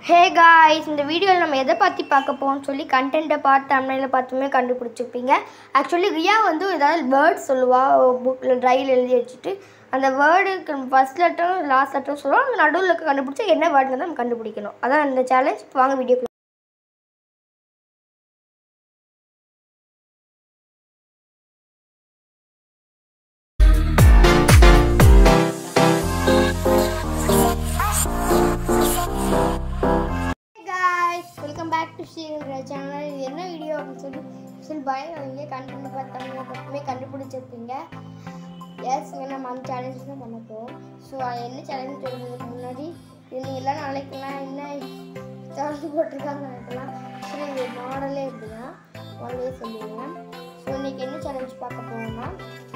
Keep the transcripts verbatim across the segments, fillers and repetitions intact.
Hey guys, இந்த வீடியோல நம்ம எதை பத்தி பார்க்க போறோம்னு சொல்லி கண்டென்ட்ட பார்த்து thumbnail பார்த்துமே கண்டுபிடிச்சிருப்பீங்க. Actually ரியா வந்து ஏதாவது வேர்ட் சொல்லுவா புக்ல டைரியில எழுதி வச்சிட்டு அந்த வேர்டுக்கு ஃபர்ஸ்ட் லெட்டர் லாஸ்ட் லெட்டர் சொல்றோம். அந்த நடுவுல இருக்க கண்டுபிடிச்சு என்ன வேர்ட்னு நம்ம கண்டுபிடிக்கணும். அதான் இந்த சேலஞ்ச். வாங்க வீடியோக்கு. Welcome back to Sheehan channel. என்ன வீடியோ அப்படின்னு சொல்லி சில பயங்க கண்டென்ட் பார்த்தாங்க மட்டுமே கண்டுபிடிச்சிருப்பீங்க. எஸ் நம்ம அந்த சேலஞ்ச் தான் பண்ண போகிறோம். ஸோ என்ன சேலஞ்ச் சொல்கிறதுக்கு முன்னாடி இது எல்லாம் நாளைக்கெல்லாம் என்ன சேலஞ்சு போட்டிருக்காங்க நினைக்கலாம். சரி இது மாடலே எப்படின்னா ஒன்லே சொல்லுவேன். ஸோ இன்றைக்கி என்ன சேலஞ்ச் பார்க்க போகிறோம்னா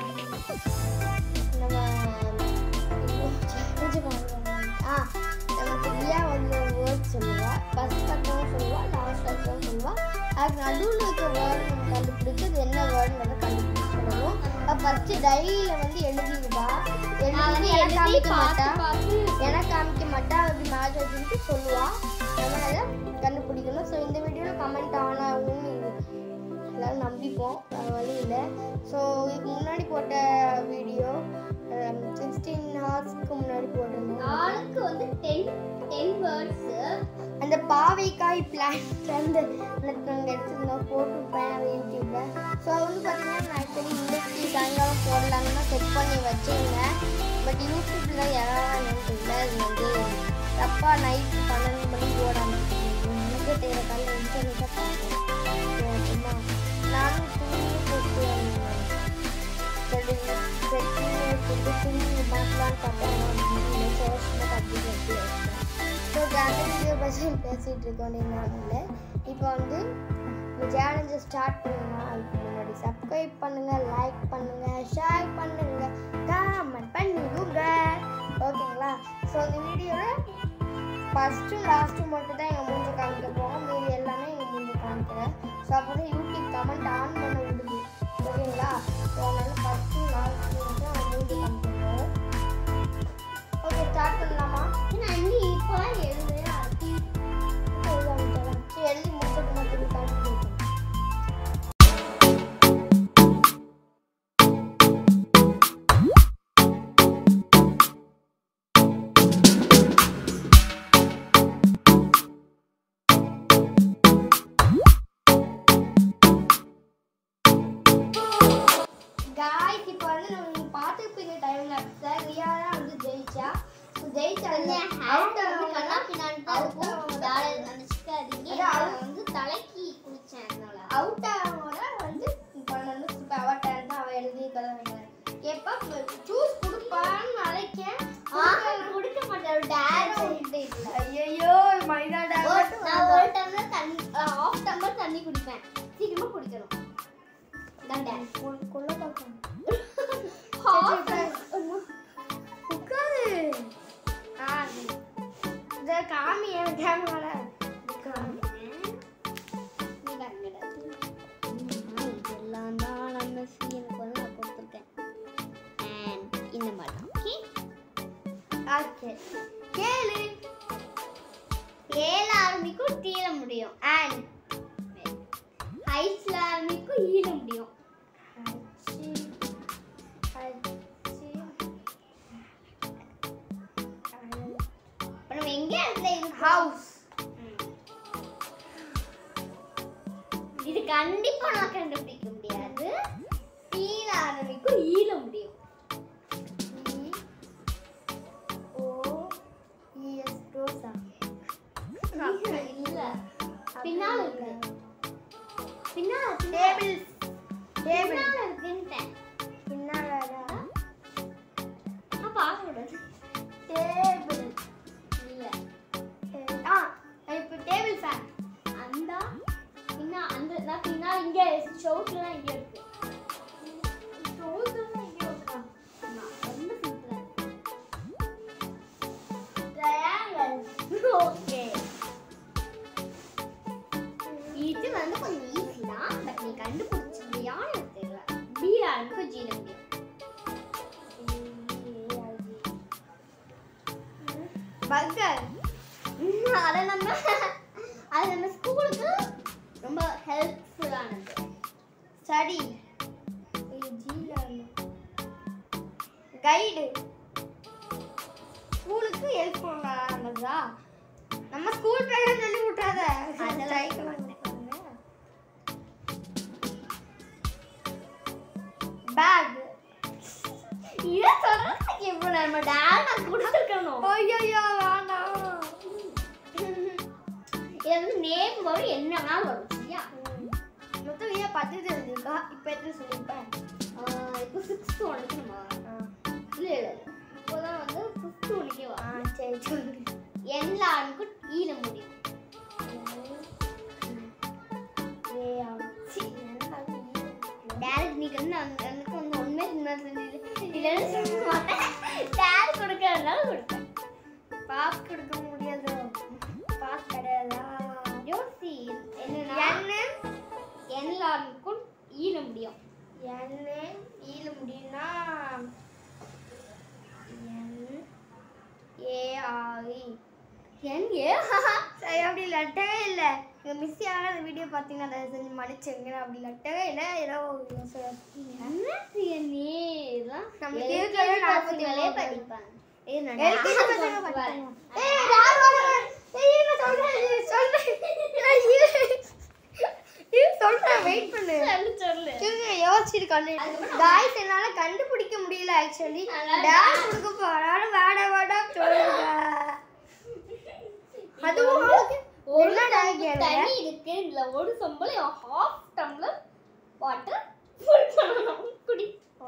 நம்ம சேலஞ்சு பண்ணுவோம். ஆ நமக்கு ரியா வந்து வேர்ட் சொல்லுவாள். ஃபஸ்ட் லெட்டரும் சொல்லுவாள், லாஸ்ட் லெட்டரும் சொல்லுவாள். அதுக்கு நடுவில் இருக்க வேர்டு நம்ம கண்டுபிடிச்சி அது என்ன வேர்டுங்கிறத கண்டுபிடிச்சி சொல்லணும். ஃபஸ்ட்டு டைரியில் வந்து எழுதிடுவா. எழுதி எனக்கு காமிக்க மாட்டா எனக்கு காமிக்க மாட்டா அப்படி மேட்ச் வச்சுட்டு சொல்லுவாள். நம்ம அதை கண்டுபிடிக்கணும். ஸோ இந்த வீடியோவில் கமெண்ட் ஆனாகும் எல்லோரும் நம்பிப்போம், வழி இல்லை. ஸோ இதுக்கு முன்னாடி போட்ட வீடியோ சிக்ஸ்டீன் ஹார்ஸ்க்கு முன்னாடி போட்டிருந்தோம். ஆளுக்கு வந்து டென் டென் வேர்ட்ஸு அந்த பாவைக்காய் பிளான்ட்லேருந்து நாங்கள் எடுத்துருந்தோம், போட்டுருப்பேன் யூடியூப்பில். ஸோ வந்து பார்த்தீங்கன்னா நான் ஆக்சுவலி இன்றைக்கி சாயங்காலம் போடலாங்கன்னா செட் பண்ணி வச்சுருந்தேன். பட் யூடியூப்பில் யாரும் இல்லை, அது வந்து தப்பாக நைட்டு பன்னெண்டு மணி போடாமல் எனக்கு தேவை காலையில் இன்டர்நெட்டாக பார்ப்பேன். ஸோ அப்படின்னா நானும் துணியும் போட்டு துணி பார்க்கலான்னு பார்த்தேன். சோஷமாக கட்டி கட்டி வச்சேன். ஸோ வீடியோ பற்றி பேசிகிட்டு இருக்கோம். நீங்கள் இப்போ வந்து சேலஞ்சை ஸ்டார்ட் பண்ணுங்கள். அதுக்கு முன்னாடி சப்ஸ்கிரைப் பண்ணுங்கள், லைக் பண்ணுங்கள், ஷேர் பண்ணுங்கள், கமெண்ட் பண்ணிடுங்க. ஓகேங்களா? ஸோ இந்த வீடியோவில் ஃபஸ்ட்டும் லாஸ்ட்டும் மட்டும் தான் எங்கள் மூஞ்சி காமிக்க போவோம். மீதி எல்லாமே எங்கள் மூஞ்சி காமிக்கிறேன். ஸோ அப்போ தான் யூடியூப் கமெண்ட் ஆன் பண்ண விடுது. ஓகேங்களா? ஸோ அதனால் ஃபஸ்ட்டும் லாஸ்ட்டும் மட்டும் எங்கள் மூஞ்சி காமிக்கிறோம். ஓகே, ஸ்டார்ட் பண்ணலாமா? நான் இன்னும் இப்போ எழுதுறேன். சரி, எழுதி முடிச்சுட்டு மட்டும் காமிக்கிறேன். காய்ஸ் இப்போ வந்து நம்ம பார்த்துருப்பீங்க டைம் லாப்ஸை. ரியா தான் வந்து ஜெயிச்சா. ஜெயிச்சா அவுட் வந்து கண்ணா பின்னாடி தான் இருக்கும். யாரும் நினச்சிக்காதீங்க. நான் வந்து தலைக்கு குளிச்சேன். அதனால அவுட் ஆகும்போது வந்து பண்ணணும். இப்போ அவள் டேன் தான், அவள் எழுதி கதை எப்போ சூஸ் கொடுப்பான்னு நினைக்கேன். கொடுக்க மாட்டேன். டேர் இல்லை. ஐயோ மைதா டேர். நான் ஒரு டம்ளர் தண்ணி ஆஃப் டம்ளர் தண்ணி குடிப்பேன். சீக்கிரமா குடிக்கணும். தான் டேர் கொள்ள பார்க்கணும். உட்காரு. ஆ இதை காமி என் கேமரால இதெல்லாம் தான் நம்ம சீனுக்கு வந்து நான் கொடுத்துருக்கேன். அண்ட் இந்த மாதிரி தான். ஓகே ஓகே கேளு. ஏல ஆரம்பிக்கும், டீல முடியும். அண்ட் ஹைட்ஸ்ல ஆரம்பிக்கும், ஈல முடியும். இப்போ நம்ம எங்க இடத்துல ஹவுஸ். இது கண்டிப்பா நான் கண்டுபிடிக்க முடியாது. டீல ஆரம்பிக்கும், ஈல முடியும். இல்ல பின்னால இருக்கு. பின்னால டேபிள். டேபிள் பின்னால இருக்குன்ட்டேன். பின்னாலடா. நான் பார்க்க கூடாது. டேபிள் இல்ல ஆ இப்போ டேபிள் ஃபேன். அந்த பின்னா அந்த நான் பின்னால இங்க ஷோட்ல இங்க இருக்கு. ஷோல்டர்ல இங்க இருக்கா? நான் ரொம்ப சிம்பிளா. ட்ரையாங்கிள். ஓகே, இது வந்து கொஞ்சம் ஈஸி தான். பட் நீ கண்டுபிடிச்சிருக்கியான்னு எனக்கு தெரியல. பி ஆரம்பிக்கும், ஜீல முடியும். பர்கர். அதை நம்ம அது நம்ம ஸ்கூலுக்கு ரொம்ப ஹெல்ப்ஃபுல்லானது. ஸ்டடி கைடு ஸ்கூலுக்கு ஹெல்ப்ஃபுல்லானதா? நம்ம ஸ்கூல் பேரை சொல்லி விட்டாத. பேக் இத சொல்றதுக்கு இப்போ நம்ம டாடா கொடுத்துக்கணும். ஐயோ வேண்டாம். இது நேம் வரும் என்னன்னா வரும் சரியா? மொத்தம் ஏன் பத்து தெரிஞ்சிருக்கா? இப்போ எத்தனை சொல்லியிருப்பேன்? இப்போ சிக்ஸ்த் ஒன்றுக்கு நம்ம இல்லை இல்லை இப்போதான் வந்து ஃபிஃப்த் ஒன்றுக்கே வா. சரி சொல்லு. என்ல ஆணுக்கு ஈல முடியும். டேரக்ட் நீ வந்து எனக்கு வந்து ஒன்றுமே இல்லைன்னு சொல்ல மாட்டேன். டேரக்ட் கொடுக்கறதுனால கொடுப்பேன். பாஸ் கொடுக்க முடியாது. பாஸ் கிடையாதா? யோசி என்னன்னா என்ல ஆணுக்கும் ஈல முடியும். என்ன ஈல முடியும்னா ஏ ஆஇ என் ஏ சரி அப்படி லட்டவே இல்லை. எங்கள் மிஸ் யாரும் அந்த வீடியோ பார்த்தீங்கன்னா அதை செஞ்சு மன்னிச்சுங்க. அப்படி லட்டவே இல்லை. ஏதோ படிப்பாங்க. என்னால கண்டுபிடிக்க முடியல. ஆக்சுவலி கொடுக்க போறாலும் வேட வேடா சொல்லுங்க. அதுவும் ஒரு தண்ணி இருக்கு. இதுல ஒரு சொம்பல ஹாஃப் டம்ளர் வாட்டர் ஃபுல் பண்ணணும். குடி.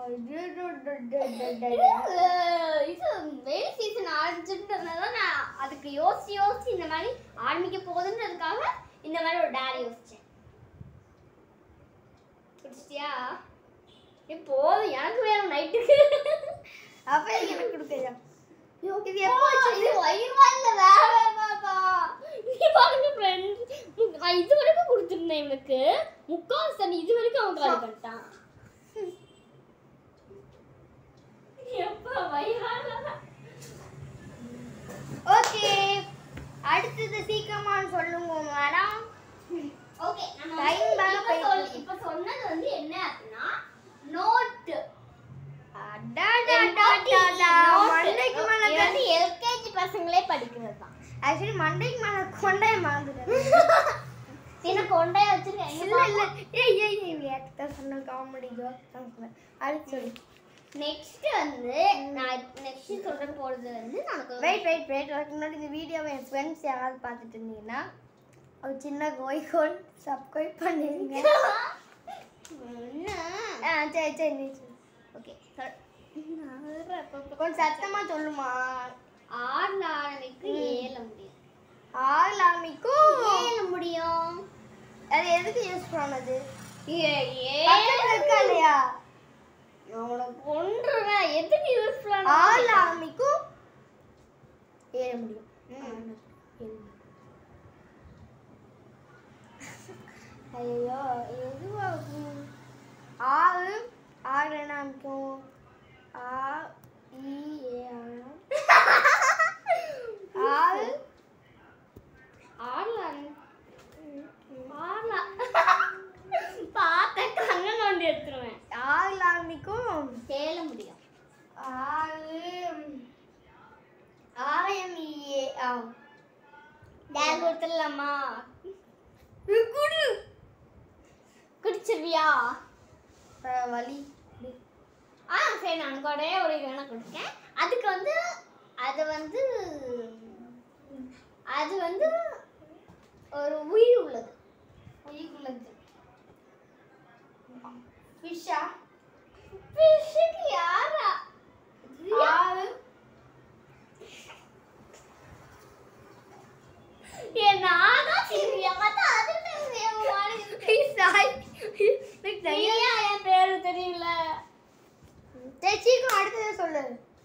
இது வெயில் சீசன் ஆரம்பிச்சுன்றதுனால நான் அதுக்கு யோசி யோசி இந்த மாதிரி ஆரம்பிக்க போகுதுன்றதுக்காக இந்த மாதிரி ஒரு டேரி யோசிச்சேன். குடிச்சிட்டியா? போதும் எனக்கு வேணும் நைட்டுக்கு. அப்ப எனக்கு கொடுக்கறியா? இது எப்போ இது வயிறுவாயில வேற பாப்பா. நீ பாருங்க फ्रेंड्स இது வரைக்கும் கொடுத்திருந்தேன் இவனுக்கு. முக்கால் சனி இது வரைக்கும் அவன் காலி பண்ணிட்டான். எப்பா வயிறால. ஓகே அடுத்து சீக்கிரமா சொல்லுங்க மேடம். ஓகே நம்ம டைம் பேல சொல்லி இப்ப சொன்னது வந்து என்ன அப்படினா நோட். மண்டைக்கு மேல வந்து எல்கேஜி பசங்களே படிக்கிறது தான். ஆக்சுவலி மண்டைக்கு மேல கொண்டைய மறந்துட்டேன். என்ன கொண்டைய வச்சிருக்க? இல்ல இல்ல ஏய் ஏய் ஏய் ஏக்டா சொன்ன காமெடி ஜோக் தான் சொன்னேன். அடுத்து சொல்லு. நெக்ஸ்ட் வந்து நான் நெக்ஸ்ட் சொல்ற போறது வந்து நமக்கு வெயிட் வெயிட் வெயிட் முன்னாடி இந்த வீடியோவை என் ஃப்ரெண்ட்ஸ் யாராவது பார்த்துட்டு இருந்தீங்கன்னா ஒரு சின்ன கோய்கோல் சப்ஸ்கிரைப் பண்ணிருங்க. ஆ சரி சரி நீ ஓகே கொஞ்சம் சத்தமா சொல்லுமா. ஆறுல ஆரம்பிக்கு ஏழு முடியும். ஆறுல ஆரம்பிக்கும் ஏழு முடியும். அது எதுக்கு யூஸ் பண்ணது? ஏழு இருக்கா இல்லையா? உனக்கு ஒன்றுனா எதுக்கு யூஸ் பண்ண? ஆறுல ஆரம்பிக்கும் ஏழு முடியும். ஐயோ எதுவா ஆறு ஆறு என்ன ஆரம்பிக்கும்? ஆ இ ஏ ஆறு ஆறுல ஆறுல பார்த்த கண்ணை நோண்டி எடுத்துருவேன். ஆறுல ஆரம்பிக்கும் ஏழு முடியும். ஆறு ஆயம் ஏ ஆ டேக் கொடுத்துடலாமா? குடு குடிச்சிருவியா? வலி ஆ சரி நான் கூட ஒரு வேணா கொடுக்கேன். அதுக்கு வந்து அது வந்து அது வந்து ஒரு உயிர் உள்ளது. உயிர் உள்ளது. ஃபிஷ்ஷா? ஃபிஷ்ஷுக்கு யாரா? ஆறு நானா சிரியா பார்த்தா அது சரியா என் பேரு தெரியல. சரி சீக்கிரம் அடுத்தது சொல்லு.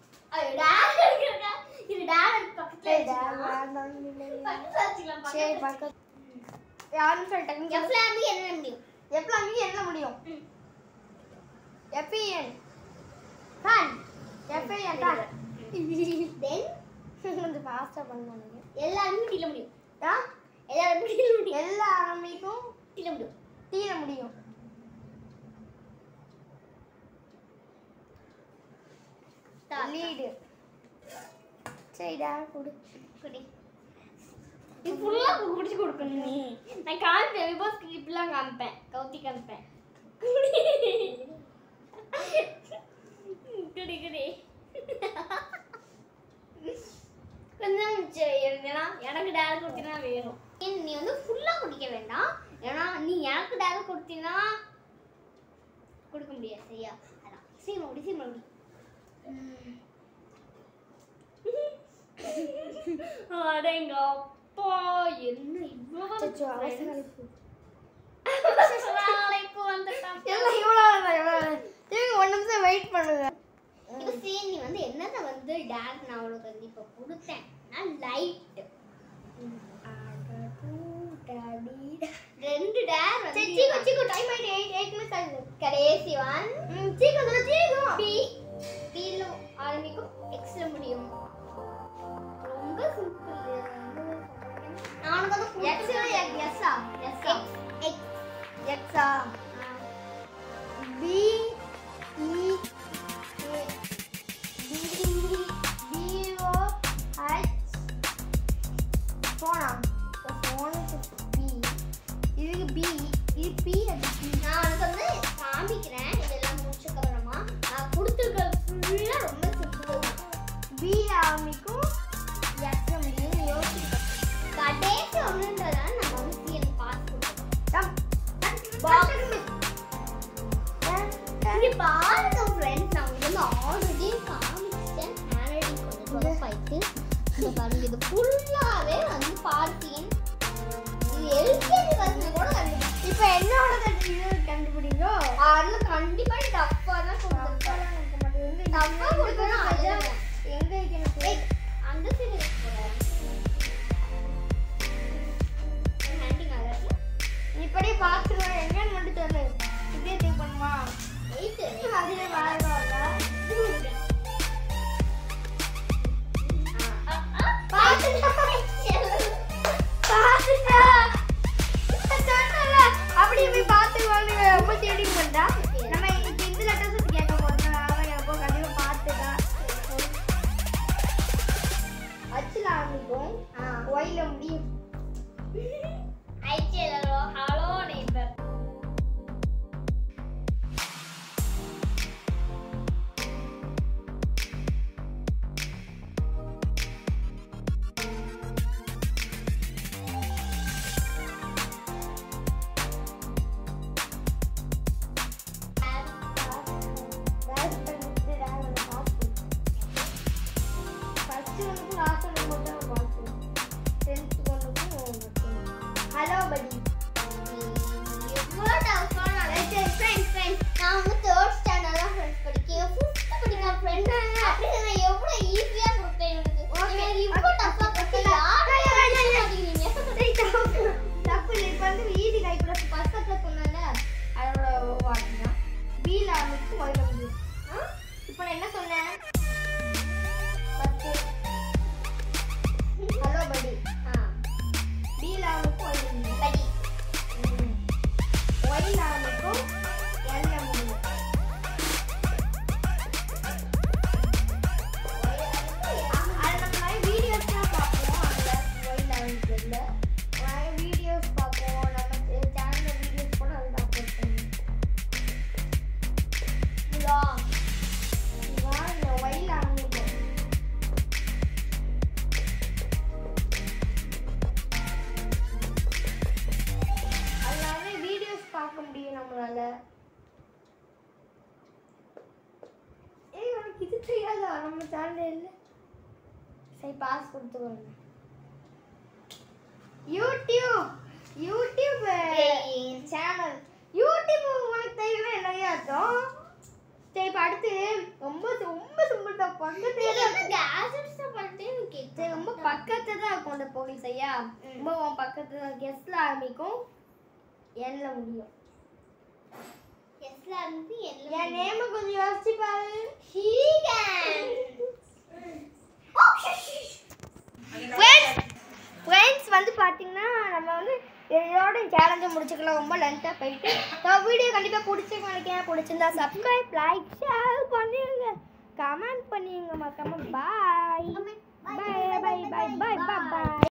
இது டேரக்ட் பக்கத்துல சரி பக்கத்து யாருன்னு சொல்லிட்டாங்க. எஃப்லாமி என்ன முடியும்? எஃப்லாமி என்ன முடியும்? எஃப்இஎன் ஃபன். எஃப்இஎன் ஃபன். தென் கொஞ்சம் ஃபாஸ்டா பண்ணுவாங்க. எல்லாருமே டீல முடியும். ஆ எல்லாருமே டீல முடியும். எல்லா ஆரம்பிக்கும் டீல முடியும். டீல முடியும். லீடு. சரிடா குடு. குடி. இது ஃபுல்லா குடிச்சு கொடுக்கணும் நீ. நான் காமிப்பேன் பிகாஸ் கிளிப்லாம் காமிப்பேன். கவுத்தி காமிப்பேன். குடி குடி. கொஞ்சம் ஏன்னா எனக்கு டேரக்ட் கொடுத்தீனா வேணும். நீ வந்து ஃபுல்லா குடிக்க வேண்டாம். ஏன்னா நீ எனக்கு டேரக்ட் கொடுத்தீனா கொடுக்க முடியாது. சரியா? அதான். சீக்கிரம் குடி சீக்கிரம் குடி. அடேங்க அப்பா என்ன இவ்வளவு அவசரம். அலைக்கும் வந்துட்டான். எல்லாம் இவ்வளவு இவ்வளவு. நீங்க ஒரு நிமிஷம் வெயிட் பண்ணுங்க. இப்போ சீ நீ வந்து என்னத வந்து டார்க் நான் அவளுக்கு வந்து இப்போ கொடுத்தேன். நான் லைட் ரெண்டு டேர் வந்து சீக்கோ சீக்கோ டைம் ஆயிட்டு எட்டு எட்டு மினிட்ஸ் ஆகுது. கடைசி ஒன் சீக்கோ சொல்ல சீக்கோ பி பி ல ஆரம்பிக்கும் எக்ஸ் ல முடியும். ரொம்ப சிம்பிள். நான் உனக்கு வந்து எக்ஸ் ல எஸ் ஆ எஸ் ஆ எக்ஸ் எக்ஸ் ஆ B E B O H போனா போனுக்கு B இதுக்கு B இது P அது P. நான் உனக்கு வந்து காமிக்கிறேன். இதெல்லாம் முடிச்சதுக்கு அப்புறமா நான் கொடுத்துருக்கிறது ஃபுல்லா ரொம்ப சிம்பிள். B ஆரம்பிக்கும் X முடியும் யோசிச்சு கடைசி ஒன்றுன்றதால நம்ம வந்து சீன் பாஸ் கொடுத்துருக்கோம். இங்க பாருங்க ஃப்ரெண்ட்ஸ், நான் உங்களுக்கு வந்து ஆல்ரெடி காமிச்சேன். ஹேண்ட் ரைட்டிங் கொஞ்சம் சொதப்பாயிட்டு இந்த பாருங்க இது ஃபுல்லாவே வந்து பார்த்தீங்க. இது எல்கேஜி பசங்க கூட கண்டுபிடிச்சு. இப்போ என்னோட இது கண்டுபிடிங்கோ. அதுல கண்டிப்பா டப்பா தான் கொடுத்துருக்கேன். டப்பா கொடுக்கணும். அதுதான் எங்க வைக்கணும்? அந்த சைடு போறேன். ஹேண்டிங் ஆகல. இப்படி பாத்துறேன் என்னன்னு மட்டும் சொல்லு. இதே திங்க் பண்ணுமா? எயிட் அதுல வாங்க அப்படி போய் பார்த்து ரொம்ப தேடிங் பண்ணா நம்ம இன்னைக்கு இந்த லெட்டர்ஸ் கேட்க போறோம். அவன் எப்போ கண்டிப்பா பார்த்துட்டா அச்சுல ஆரம்பிக்கும் ஒயில முடியும். ஐச்சேலோ ஹலோ நெய்பர். ஹலோ படி எவ்வளோ டஃப்பான ஃப்ரெண்ட்ஸ் ஃப்ரெண்ட்ஸ் நான் வந்து தேர்ட் ஸ்டாண்டர்ட் தான் ஃப்ரெண்ட்ஸ் படிக்கிறேன். ஃபிஃப்த் படிக்கிற ஃப்ரெண்ட் அப்படி நான் எவ்வளோ ஈஸியாக கொடுத்தேன் எனக்கு. இவ்வளோ டஃப்பாக கொடுத்து யாரும் தப்பு இல்லை. இப்போ வந்து ஈஸி கை ப்ளஸ் பக்கத்தில் சொன்னால அதோட வாட்டினா பீல ஆரம்பிச்சு ஒயில முடியும். இப்போ நான் என்ன சொன்னேன்? ஃபஸ்ட்டு ஹலோ படி பீல ஆரம்பிக்கும் ஒயில முடியும். படி ஒயில ஆரம்பிக்கும் எல்ல முடியும். அது நம்ம நிறைய வீடியோஸ்லாம் பார்ப்போம். அதில் ஒயில ஆரம்பிக்கிறதுல நிறைய வீடியோஸ் பார்ப்போம். நம்ம சேனலில் வீடியோஸ் கூட அதில் அப்லோட் பண்ணுவோம். இதுதான் இந்த ஒயில ஆரம்பிக்கும். அதனால வீடியோஸ் பார்க்க முடியும் நம்மளால. ஏய் உனக்கு இது தெரியாதா? நம்ம சேனல் இல்லை. சரி பாஸ் கொடுத்துக்கோங்க. யூடியூப் யூடியூப் சேனல் யூடியூப் உனக்கு தெரியுமா என்னைய அர்த்தம்? சரி இப்போ அடுத்து ரொம்ப ரொம்ப சிம்பிள் தான். பக்கத்துல தான் இருக்கும். கேசட்ஸ் பண்ணிட்டு சரி ரொம்ப பக்கத்துல தான் இருக்கும் அந்த போலீஸ் ஐயா. ரொம்ப உன் பக்கத்துல கெஸ்ட்ல ஆரம்பிக்கும் என்ல முடியும். எஸ்ல இருந்து எல்ல என் நேம கொஞ்சம் யோசிச்சு பாரு. ஷீகன். ஃப்ரெண்ட்ஸ் வந்து பார்த்தீங்கன்னா நம்ம வந்து இதோட சேலஞ்சை முடிச்சுக்கலாம். ரொம்ப லென்த்தாக போயிட்டு ஸோ வீடியோ கண்டிப்பாக பிடிச்சிருக்கு நினைக்கிறேன். பிடிச்சிருந்தா சப்ஸ்கிரைப் லைக் ஷேர் பண்ணிடுங்க, கமெண்ட் பண்ணிடுங்க மறக்காம. பாய் பாய் பாய் பாய் பாய் பாய் பாய்.